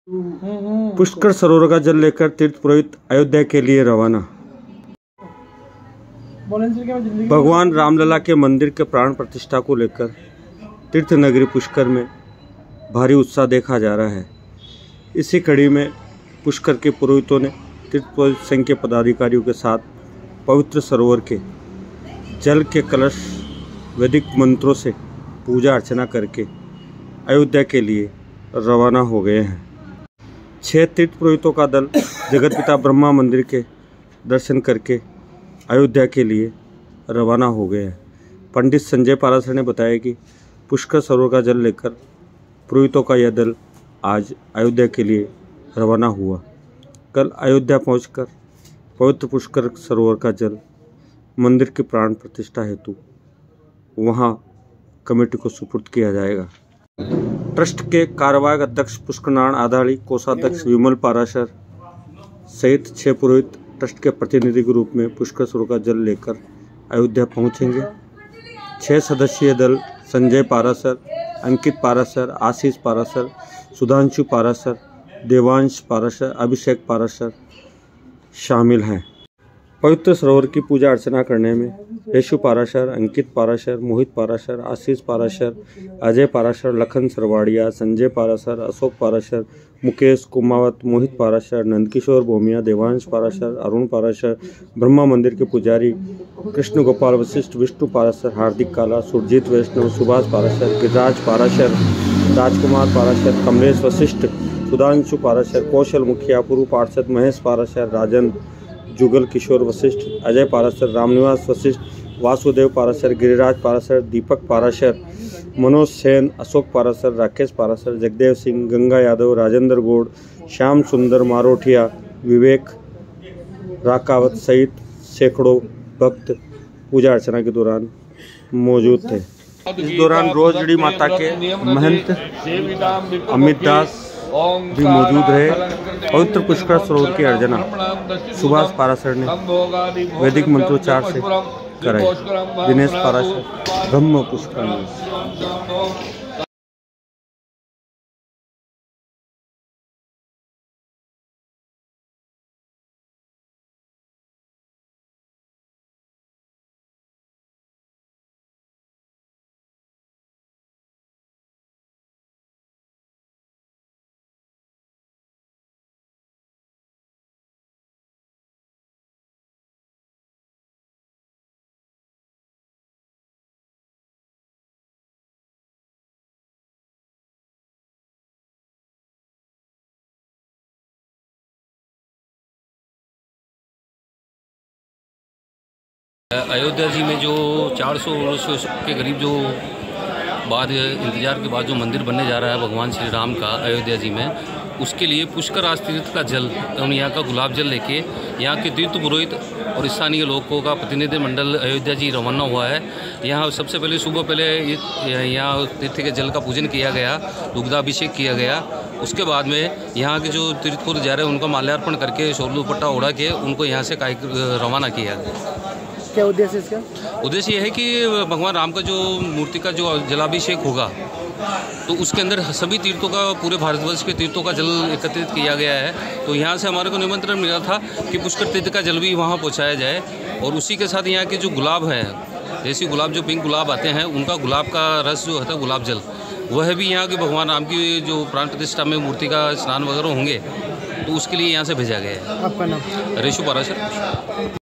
पुष्कर सरोवर का जल लेकर तीर्थ पुरोहित अयोध्या के लिए रवाना। भगवान रामलला के मंदिर के प्राण प्रतिष्ठा को लेकर तीर्थ नगरी पुष्कर में भारी उत्साह देखा जा रहा है। इसी कड़ी में पुष्कर के पुरोहितों ने तीर्थ पुरोहित संघ के पदाधिकारियों के साथ पवित्र सरोवर के जल के कलश वैदिक मंत्रों से पूजा अर्चना करके अयोध्या के लिए रवाना हो गए हैं। 6 तीर्थ पुरोहितों का दल जगत पिता ब्रह्मा मंदिर के दर्शन करके अयोध्या के लिए रवाना हो गए हैं। पंडित संजय पाराशर ने बताया कि पुष्कर सरोवर का जल लेकर पुरोहितों का यह दल आज अयोध्या के लिए रवाना हुआ। कल अयोध्या पहुंचकर पवित्र पुष्कर सरोवर का जल मंदिर की प्राण प्रतिष्ठा हेतु वहां कमेटी को सुपुर्द किया जाएगा। ट्रस्ट के कार्यवाहक अध्यक्ष पुष्करनारायण आधाड़ी, कोषाध्यक्ष विमल पाराशर सहित 6 पुरोहित ट्रस्ट के प्रतिनिधि के रूप में पुष्कर सरोवर का जल लेकर अयोध्या पहुंचेंगे। 6 सदस्यीय दल संजय पाराशर, अंकित पाराशर, आशीष पाराशर, सुधांशु पाराशर, देवांश पाराशर, अभिषेक पाराशर शामिल हैं। पवित्र सरोवर की पूजा अर्चना करने में रेशु पाराशर, अंकित पाराशर, मोहित पाराशर, आशीष पाराशर, अजय पाराशर, लखन सरवाड़िया, संजय पाराशर, अशोक पाराशर, मुकेश कुमावत, मोहित पाराशर, नंदकिशोर भोमिया, देवांश पाराशर, अरुण पाराशर, ब्रह्मा मंदिर के पुजारी कृष्ण गोपाल वशिष्ठ, विष्णु पाराशर, हार्दिक काला, सुरजीत वैष्णव, सुभाष पाराशर, गिरिराज पाराशर, राजकुमार पाराशर, कमलेश वशिष्ठ, सुधांशु पाराशर, कौशल मुखिया, पूर्व पार्षद महेश पाराशर, राजन जुगल किशोर वशिष्ठ, अजय पाराशर, रामनिवास वशिष्ठ, वासुदेव पाराशर, गिरिराज पाराशर, दीपक पाराशर, मनोज सेन, अशोक पाराशर, राकेश पाराशर, जगदेव सिंह, गंगा यादव, राजेंद्र गौड़, श्याम सुंदर मारोठिया, विवेक राकावत सहित सैकड़ों भक्त पूजा अर्चना के दौरान मौजूद थे। इस दौरान रोजड़ी माता के महंत अमित दास भी मौजूद रहे। पवित्र पुष्कर सरोवर की अर्चना सुभाष पाराशर ने वैदिक मंत्रोच्चार से कराई। दिनेश पाराशर, ब्रह्म पुष्कर न्यूज़। अयोध्या जी में जो 400 वर्षों के करीब जो बाद इंतजार के बाद जो मंदिर बनने जा रहा है भगवान श्री राम का अयोध्या जी में, उसके लिए पुष्कर आज तीर्थ का जल एवं यहाँ का गुलाब जल लेके यहाँ के तीर्थ पुरोहित और स्थानीय लोगों का प्रतिनिधि मंडल अयोध्या जी रवाना हुआ है। यहाँ सबसे पहले सुबह पहले यहाँ तीर्थ के जल का पूजन किया गया, दुग्धाभिषेक किया गया। उसके बाद में यहाँ के जो तीर्थ पुरोहित जा रहे हैं उनको माल्यार्पण करके शोर दुपट्टा उड़ा के उनको यहाँ से रवाना किया। क्या उद्देश्य इसका? उद्देश्य यह है कि भगवान राम का जो मूर्ति का जो जलाभिषेक होगा तो उसके अंदर सभी तीर्थों का, पूरे भारतवर्ष के तीर्थों का जल एकत्रित किया गया है। तो यहाँ से हमारे को निमंत्रण मिला था कि पुष्कर तीर्थ का जल भी वहाँ पहुँचाया जाए और उसी के साथ यहाँ के जो गुलाब हैं, देसी गुलाब जो पिंक गुलाब आते हैं, उनका गुलाब का रस जो होता है गुलाब जल, वह भी यहाँ के भगवान राम की जो प्राण प्रतिष्ठा में मूर्ति का स्नान वगैरह होंगे तो उसके लिए यहाँ से भेजा गया है। आपका नाम? रेशु पाराशर।